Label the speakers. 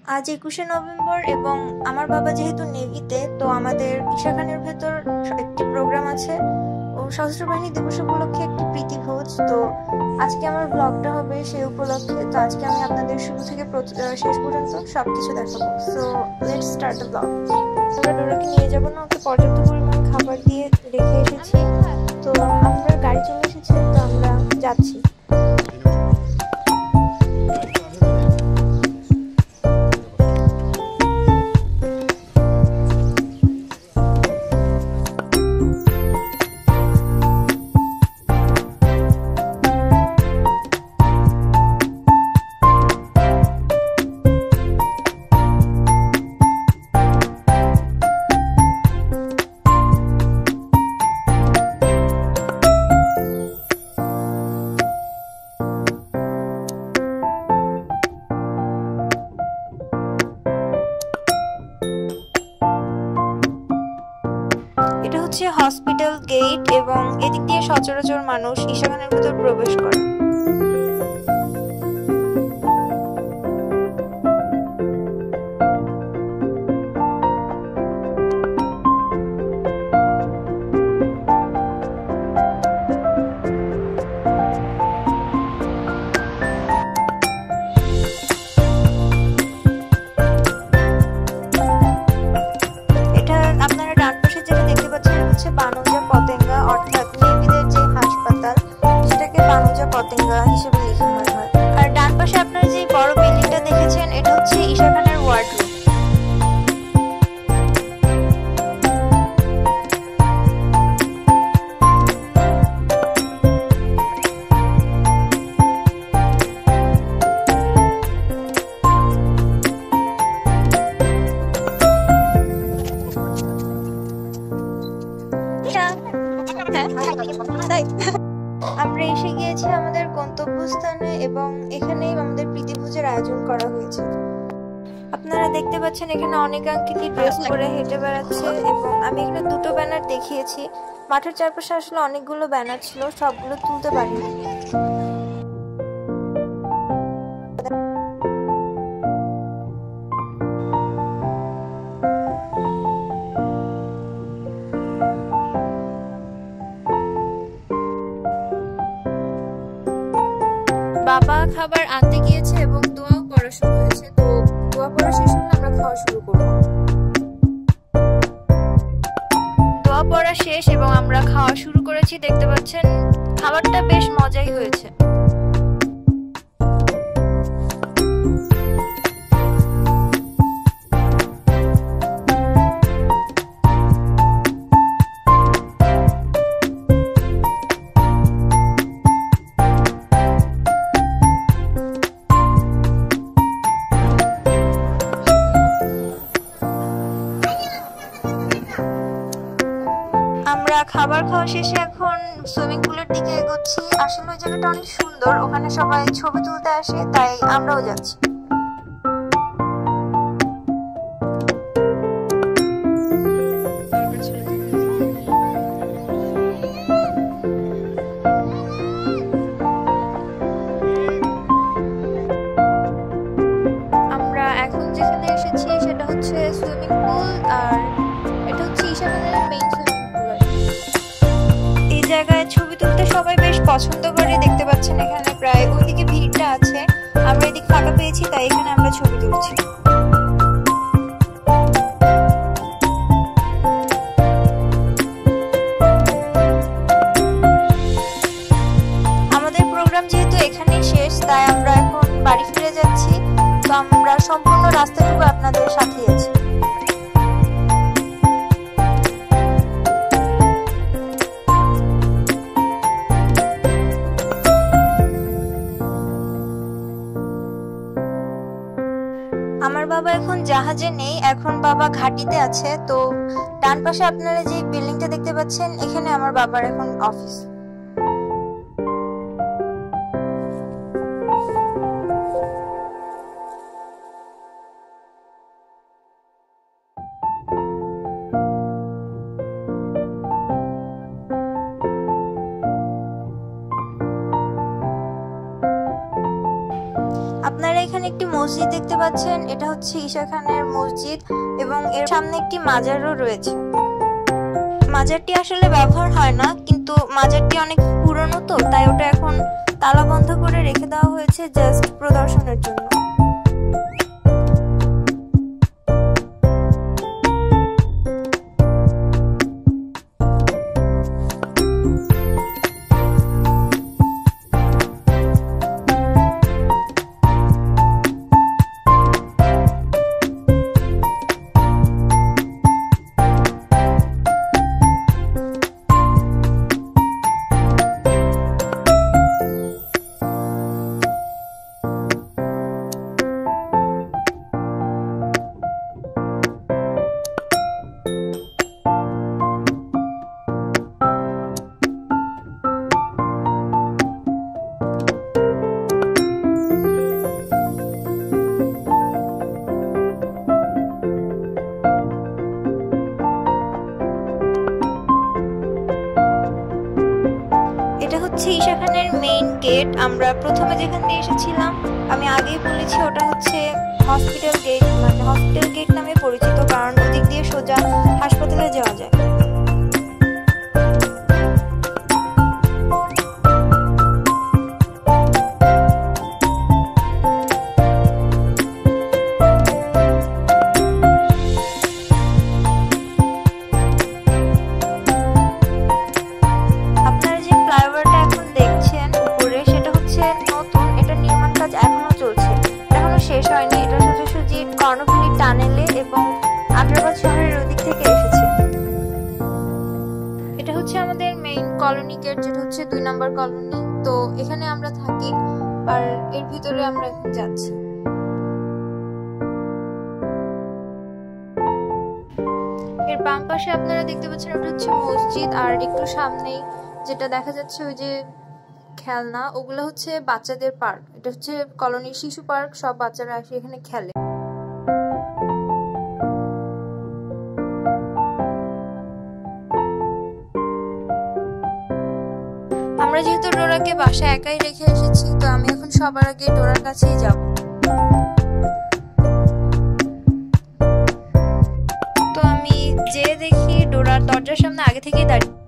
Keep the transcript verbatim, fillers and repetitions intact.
Speaker 1: আজ একুশে নভেম্বর এবং আমার বাবা যেহেতু নেভিতে, তো আমাদের ঈশা ভেতর একটি প্রোগ্রাম আছে ও সশস্ত্র বাহিনী দিবস উপলক্ষে একটি প্রীতি ভোজ। তো আজকে আমার ব্লগটা হবে সেই উপলক্ষে। তো আজকে আমি আপনাদের শুরু থেকে শেষ পর্যন্ত সবকিছু দেখাবো। So let's start the blog. আমরা ডোরাকে নিয়ে যাবো না, ওকে পর্যাপ্ত পরিমাণ খাবার দিয়ে রেখে এসেছি। তো আমরা গাড়ি চলে এসেছে, তো আমরা যাচ্ছি। এটা হচ্ছে হসপিটাল গেট এবং এদিক দিয়ে সচরাচর মানুষ ঈশা খানের ভিতর প্রবেশ করে। বানুজা পতেঙ্গা অর্থাৎ নেভিদের যে হাসপাতাল, সেটাকে বানুজা পতেঙ্গা হিসেবে লেখানো হয়। আর ডান পাশে আপনারা যে বড় বিল্ডিংটা দেখেছেন, এটা হচ্ছে ঈশা খানের ওয়ার্ডরুম। আমরা এসে গিয়েছি আমাদের গন্তব্যস্থানে এবং এখানেই আমাদের প্রীতিভোজের আয়োজন করা হয়েছে। আপনারা দেখতে পাচ্ছেন এখানে অনেকাঙ্ক্ষিত ড্রেস পরে হেঁটে বেড়াচ্ছে এবং আমি এখানে দুটো ব্যানার দেখিয়েছি। মাঠের চারপাশে আসলে অনেকগুলো ব্যানার ছিল, সবগুলো তুলতে পারিনি। বাবা খাবার আনতে গিয়েছে এবং দোয়াও পড়া শুরু হয়েছে। তো দোয়া পড়া শেষ হলে আমরা খাওয়া শুরু করব। দোয়া পড়া শেষ এবং আমরা খাওয়া শুরু করেছি। দেখতে পাচ্ছেন খাবারটা বেশ মজাই হয়েছে। আমরা খাবার খাওয়া শেষে এখন সুইমিং পুলের দিকে এগোচ্ছি। আসলে ওই জায়গাটা অনেক সুন্দর, ওখানে সবাই ছবি তুলতে আসে, তাই আমরাও যাচ্ছি। আমরা এখন যেখানে এসেছি সেটা হচ্ছে সুইমিং পুল, আর এটা হচ্ছে ঈশা খানের মেইন সুইমিং পুল। এই জায়গায় ছবি তুলতে সবাই বেশ পছন্দ করে। দেখতে পাচ্ছেন এখানে প্রায় ওইদিকে ভিড়টা আছে, আমরা এদিকে ফাঁকা পেয়েছি, তাই এখানে আমরা ছবি তুলছি। আমাদের প্রোগ্রাম যেহেতু এখানেই শেষ, তাই আমরা এখন বাড়ি ফিরে যাচ্ছি। তো আমরা সম্পূর্ণ রাস্তাটুকু আপনাদের সাথে আছি। আমার বাবা এখন জাহাজে নেই, এখন বাবা ঘাঁটিতে আছে। তো ডান পাশে আপনারা যে বিল্ডিংটা দেখতে পাচ্ছেন, এখানে আমার বাবার এখন অফিস। আপনারা এখানে এখানে একটি মসজিদ দেখতে পাচ্ছেন, এটা হচ্ছে ঈশা খানের মসজিদ এবং এর সামনে একটি মাজারও রয়েছে। মাজারটি আসলে ব্যবহার হয় না, কিন্তু মাজারটি অনেক পুরনো তো তাই ওটা এখন তালা বন্ধ করে রেখে দেওয়া হয়েছে জাস্ট প্রদর্শনের জন্য। এটা হচ্ছে ঈশা খানের মেইন গেট। আমরা প্রথমে যেখান দিয়ে এসেছিলাম আমি আগেই বলেছি ওটা হচ্ছে হসপিটাল গেট, মানে হসপিটাল গেট নামে পরিচিত, কারণ ওদিক দিয়ে সোজা হাসপাতালে যাওয়া যায়। শেষ হয়নি, এটা সোজাসুজি কর্ণফুলী টানেলে এবং আগ্রাবাদ শহরের ওদিক থেকে এসেছে। এটা হচ্ছে আমাদের মেইন কলোনি গেট, যেটা হচ্ছে দুই নম্বর কলোনি। তো এখানে আমরা থাকি আর এর ভিতরে আমরা এখন যাচ্ছি। এর বাম পাশে আপনারা দেখতে পাচ্ছেন ওটা হচ্ছে মসজিদ, আর একটু সামনেই যেটা দেখা যাচ্ছে ওই যে খেলনা, ওগুলো হচ্ছে বাচ্চাদের পার্ক। এটা হচ্ছে কলোনির শিশু পার্ক, সব বাচ্চারা আসে এখানে খেলে। আমরা যেহেতু ডোরাকে বাসায় একাই রেখে এসেছি, তো আমি এখন সবার আগে ডোরার কাছেই যাব। তো আমি যে দেখি ডোরার দরজার সামনে আগে থেকেই দাঁড়িয়ে